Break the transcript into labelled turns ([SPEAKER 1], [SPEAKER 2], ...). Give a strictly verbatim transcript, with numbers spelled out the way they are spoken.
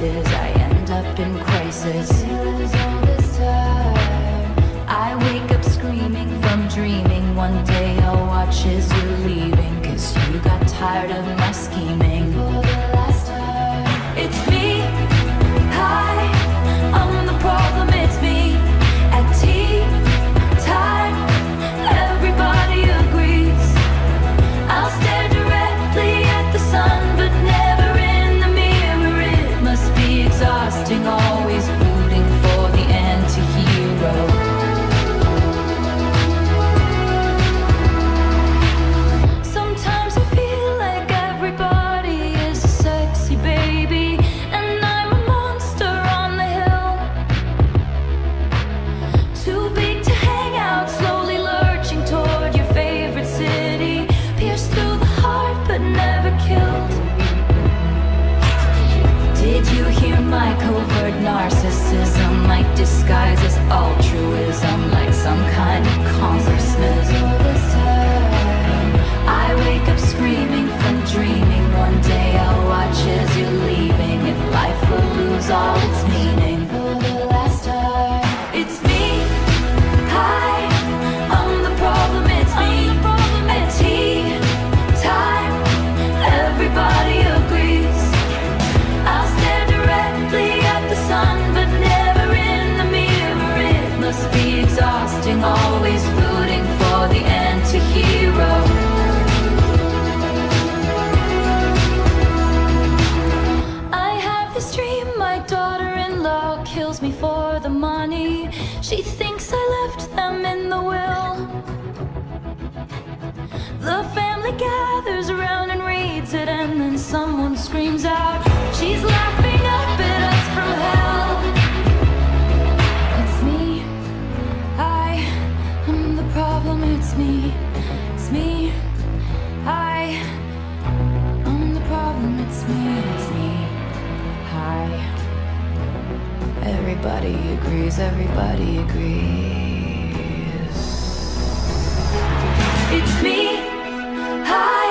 [SPEAKER 1] devices, I end up in crisis. I wake up screaming from dreaming. One day I'll watch as you're leaving, 'cause you got tired of my scheming. For the last time, it's me. Hi, I'm the problem, it's me. At tea time, everybody agrees. I'll stare directly at the sun, but never in the mirror. It must be exhausting, always rooting for the anti-hero. Sometimes I feel like everybody is a sexy baby, and I'm a monster on the hill. Too big to hang out, slowly lurching toward your favorite city. Pierced through the heart, but never killed. Did you hear my covert narcissism? Like disguise as altruism, like some kind of consciousness. I wake up screaming from dreaming. One day I'll watch as you're leaving, and life will lose all its meaning. For the last time, it's me. Hi, I'm the problem, it's me. At tea time, everybody agrees. I'll stare directly at the sun, but never in the mirror. It must be exhausting, always rooting for the anti-hero. I have this dream, my daughter-in-law kills me for the money. She thinks I left them in the will. The family gathers around and reads it, and then someone screams out, she's laughing up at us from hell. It's me. I am the problem, it's me. It's me. I am the problem, it's me. It's me. Hi. Everybody agrees, everybody agrees. It's me. Hi.